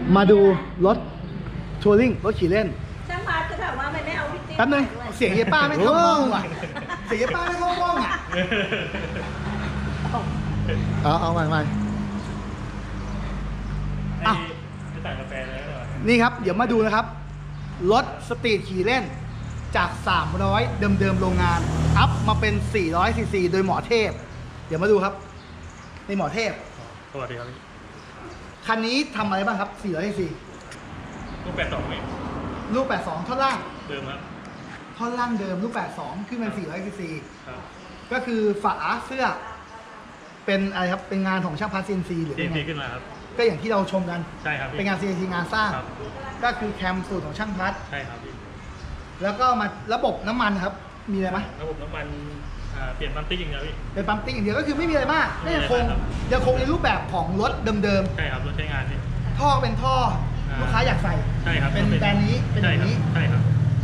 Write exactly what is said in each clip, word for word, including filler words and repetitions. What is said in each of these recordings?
มาดูรถทัวริงรถขี่เล่นช่างพาจะถามว่าไม่ไม่เอาพี่ติ๊กแป๊บนึงเสียงเยป้าไม่เข้ากล้องว่ะเสียงเยป้าไม่เข้ากล้องอ่ะเอาเอาใหม่ใหม่อ่ะจะสั่งกาแฟเลยเหรอนี่ครับเดี๋ยวมาดูนะครับรถสตรีทขี่เล่นจากสามร้อยเดิมๆโรงงานอัพมาเป็นสี่ร้อยซีซีโดยหมอเทพเดี๋ยวมาดูครับในหมอเทพสวัสดีครับคันนี้ทำอะไรบ้างครับสี่ร้อยซีซีลูกแปดสองเองลูกแปดสองท่อนล่างเดิมครับท่อนล่างเดิมลูกแปดสองขึ้นเป็นสี่ร้อยซีซีครับก็คือฝาเสื้อเป็นอะไรครับเป็นงานของช่างพัดซีเอ็นซีหรือเป็นไงขึ้นมาครับก็อย่างที่เราชมกันใช่ครับเป็นงาน ซี เอ็น ซี งานสร้างก็คือแคมสูตรของช่างพัดใช่ครับแล้วก็มาระบบน้ำมันครับมีอะไรไหมระบบน้ำมันเปลี่ยนปั๊มติ๊กอย่างเดียวพี่เป็นปั๊มติ๊กอย่างเดียวก็คือไม่มีอะไรมากยังคงยังคงในรูปแบบของรถเดิมๆใช่ครับรถใช้งานนี่ท่อเป็นท่อลูกค้าอยากใส่ใช่ครับเป็นแบรนด์นี้เป็นอย่างนี้ใช่ครับ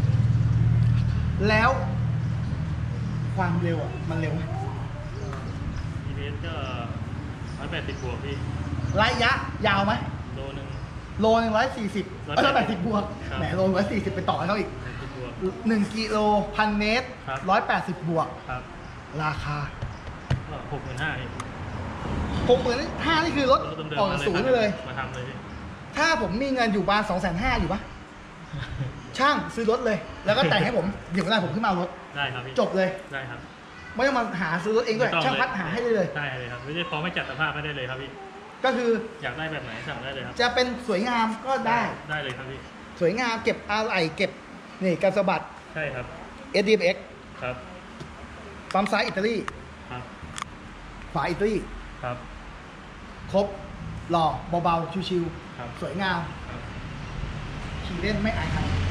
แล้วความเร็วอ่ะมันเร็วไหมอีเวนต์ก็ร้อยแปดสิบบวกพี่ระยะยาวไหมโลนึงโลหนึ่งร้อยสี่สิบร้อยแปดสิบบวกแหมโลร้อยสี่สิบไปต่อเขาอีกหนึ่งกิโลพันเมตรร้อยแปดสิบบวกราคาหกหมื่นห้าหกหมื่นห้านี่คือรถออกศูนย์เลยมาทำเลยถ้าผมมีเงินอยู่บ้านสองแสนห้าอยู่ปะช่างซื้อรถเลยแล้วก็แต่งให้ผมเดี๋ยวได้ผมขึ้นมาเอารถได้ครับจบเลยได้ครับไม่ต้องมาหาซื้อรถเองด้วยช่างพัดหาให้ได้เลยได้เลยครับไม่ได้พอไม่จัดสภาพไม่ได้เลยครับพี่ก็คืออยากได้แบบไหนสั่งได้เลยครับจะเป็นสวยงามก็ได้ได้เลยครับพี่สวยงามเก็บอะไหล่เก็บนี่กระสะบัดใช่ครับเอส ดี เอ็กซ์ครับปั๊มซ้ายอิตาลีครับฝาอิตาลีครับครบหล่อเบาๆชิวๆสวยงามขี่เล่นไม่อายใคร